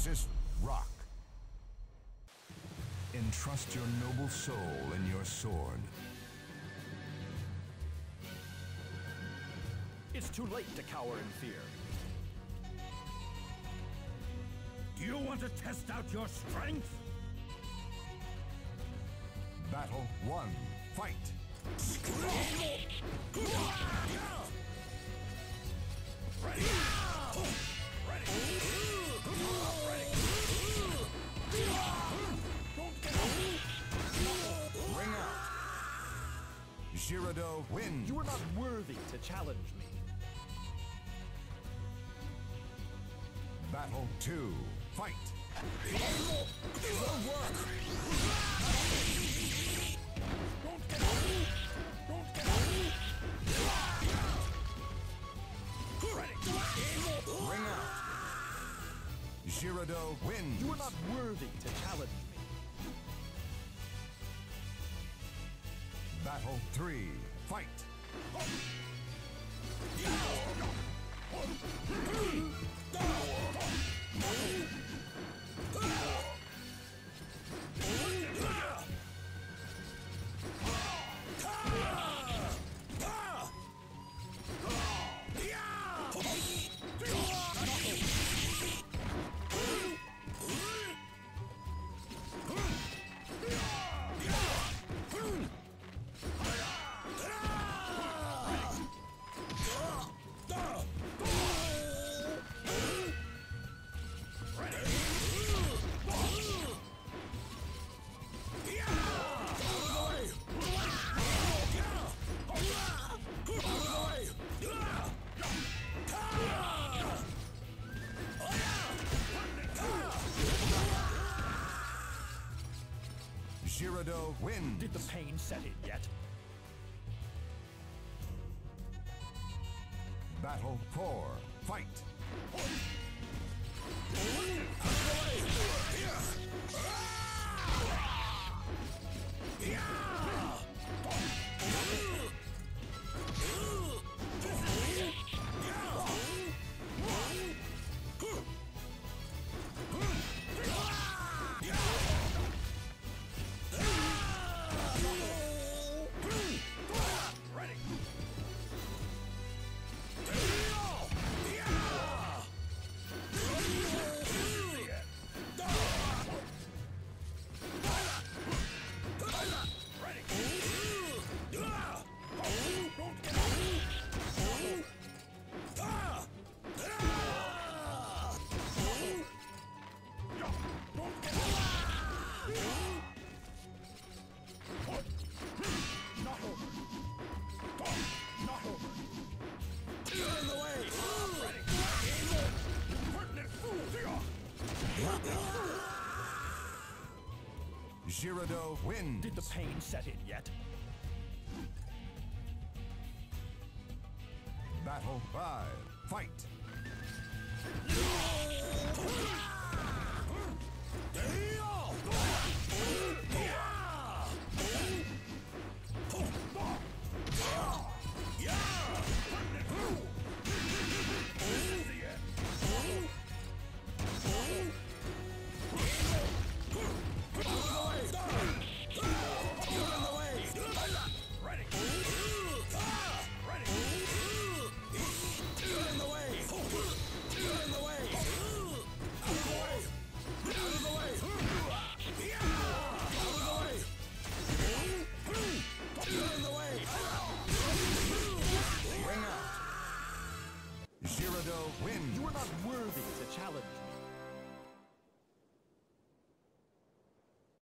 Nemesis, rock. Entrust your noble soul in your sword. It's too late to cower in fear. Do you want to test out your strength? Battle 1, fight! Ready! Ring out! Girado wins! You are not worthy to challenge me. Battle 2, fight! Ring out! Girado wins! You are not worthy to challenge me. Battle 3, fight! Girado wins! Did the pain set in yet? Battle 4, fight! Girado wins! Did the pain set in yet? Battle 5, fight! You are not worthy to challenge me.